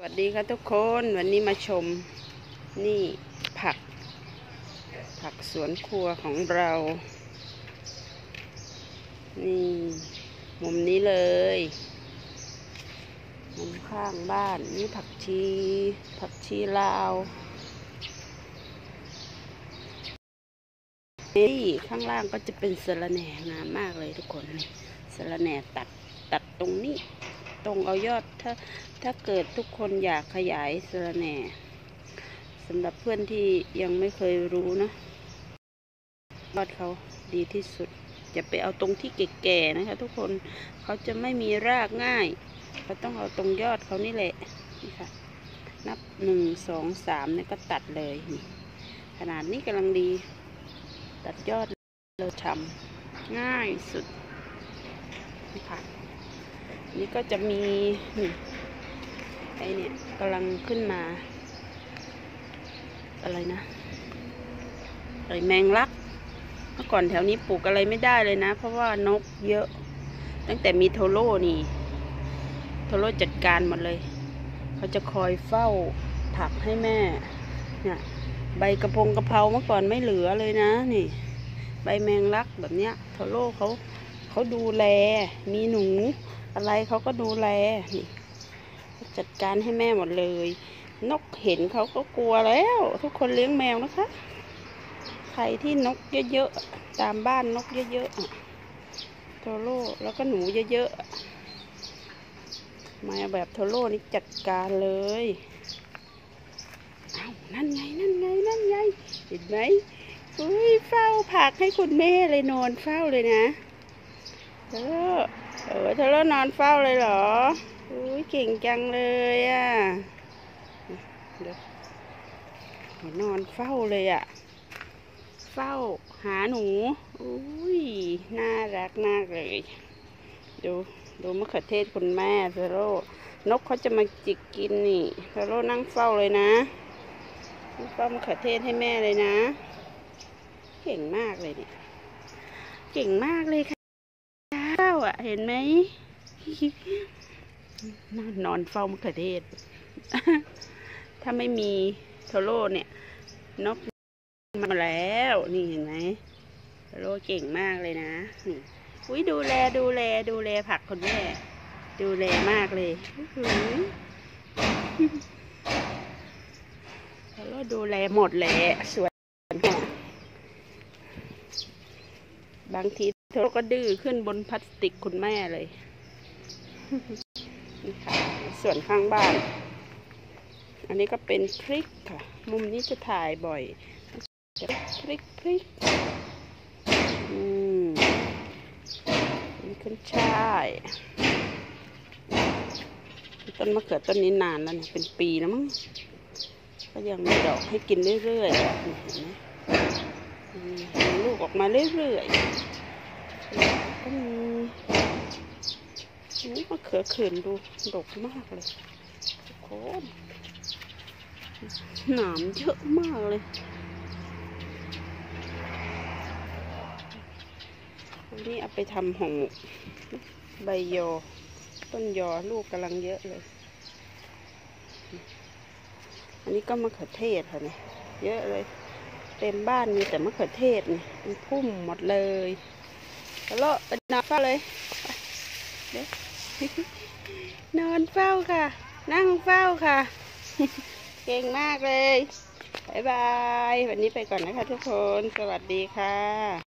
วัสดีค่ะทุกคนวันนี้มาชมนี่ผักสวนครัวของเรานี่มุมนี้เลยมุมข้างบ้านนี่ผักชีลาวนี่ข้างล่างก็จะเป็นสะระแหน่งามมากเลยทุกคนสะระแหน่ตัดตรงนี้ตรงเอายอดถ้าเกิดทุกคนอยากขยายสะระแหน่สำหรับเพื่อนที่ยังไม่เคยรู้นะยอดเขาดีที่สุดอย่าไปเอาตรงที่แก่ๆนะคะทุกคนเขาจะไม่มีรากง่ายเราต้องเอาตรงยอดเขานี่แหละนี่ค่ะนับ1 2 3เนี่ยก็ตัดเลยนี่ขนาดนี้กำลังดีตัดยอดเราทำง่ายสุดนี่ค่ะนี่ก็จะมีนี่ไอเนี่ยกำลังขึ้นมาอะไรนะอะไรแมงลักเมื่อก่อนแถวนี้ปลูกอะไรไม่ได้เลยนะเพราะว่านกเยอะตั้งแต่มีโทโร่นี่โทโร่จัดการหมดเลยเขาจะคอยเฝ้าผักให้แม่เนี่ยใบกระเพราเมื่อก่อนไม่เหลือเลยนะนี่ใบแมงลักแบบเนี้ยโทโร่เขาดูแลมีหนูอะไรเขาก็ดูแลนี่จัดการให้แม่หมดเลยนกเห็นเขาก็กลัวแล้วทุกคนเลี้ยงแมวนะคะใครที่นกเยอะๆตามบ้านนกเยอะๆโทโร่แล้วก็หนูเยอะๆมาแบบโทโร่นี่จัดการเลยอ้าวนั่นไงเห็นไหมอุ้ยเฝ้าผักให้คุณแม่เลยนอนเฝ้าเลยนะโทโร่นอนเฝ้าเลยเหรออุ้ยเก่งจังเลยอ่ะเดี๋ยวนอนเฝ้าเลยอ่ะเฝ้าหาหนูอุ้ยน่ารักมากเลยดูมะเขือเทศคุณแม่โทโร่นกเขาจะมาจิกกินนี่โทโร่นั่งเฝ้าเลยนะเฝ้ามะเขือเทศให้แม่เลยนะเก่งมากเลยเนี่ยเก่งมากเลยค่ะเฝ้าอ่ะเห็นไหมนอนเฝ้ามะเขือเทศถ้าไม่มีโทโร่เนี่ยนกมาแล้วนี่เห็นไหมโทโร่เก่งมากเลยนะนี่อุ้ยดูแลผักคนแม่ดูแลมากเลยโทโร่ดูแลหมดแหละสวนบางทีโทโร่ก็ดื้อขึ้นบนพลาสติกคุณแม่เลยนี่ค่ะส่วนข้างบ้านอันนี้ก็เป็นพริกค่ะมุมนี้จะถ่ายบ่อยจะพริกนี่ขึ้นช่ายต้นมะเขือต้นนี้นานแล้วเป็นปีแล้วมั้งก็ยังมีดอกให้กินเรื่อยๆเห็นไหมลูกออกมาเรื่อยๆก็มีมะเขือเขินดูดกมากเลยทุกคนหนามเยอะมากเลยอันนี้เอาไปทำห่อหมกใบยอต้นยอลูกกำลังเยอะเลยอันนี้ก็มะเขือเทศค่ะเนี่ยเยอะเลยเต็มบ้านมีแต่มะเขือเทศนี่เป็นพุ่มหมดเลยแล้วเป็นนอนเฝ้าเลยนอนเฝ้าค่ะนั่งเฝ้าค่ะเก่งมากเลยบ๊ายบายวันนี้ไปก่อนนะคะทุกคนสวัสดีค่ะ